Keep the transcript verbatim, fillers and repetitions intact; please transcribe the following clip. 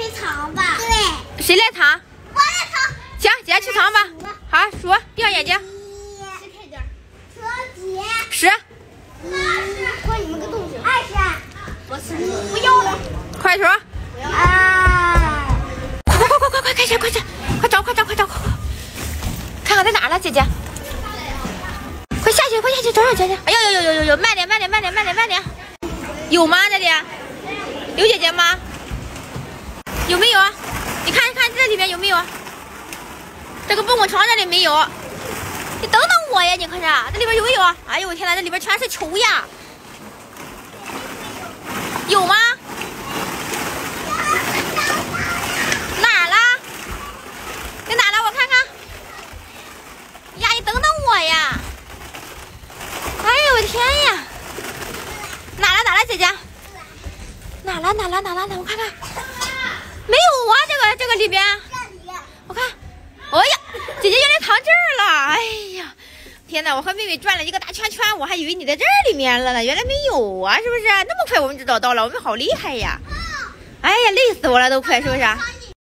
去藏吧。对。谁来藏？ 我来藏。 行，姐姐去藏吧。好，数，闭上眼睛。 十开点。数几？ 十。 八十。关你们个动静。二十。我是不要了。 快数。 啊！ 快快快快快，开始，快点，快找，快找，快找，快快！看看在哪了，姐姐。快下去，快下去，找找姐姐。哎呦呦呦呦呦呦，慢点，慢点，慢点，慢点，慢点。有吗？这里有姐姐吗？有没有？你看看这里面有没有？这个蹦蹦床这里没有。你等等我呀！你看着，这里边有没有？哎呦我天哪，这里边全是球呀！有吗？哪儿了？在哪了？我看看。呀，你等等我呀！哎呦我天呀！哪了哪了，姐姐？哪了哪了哪了哪？我看看，没有啊，这个这个里边，我看，哎呀，姐姐原来藏这儿了！哎呀，天哪！我和妹妹转了一个大圈圈，我还以为你在这里面了呢，原来没有啊，是不是？那么快我们就找到了，我们好厉害呀！哎呀，累死我了，都快，是不是？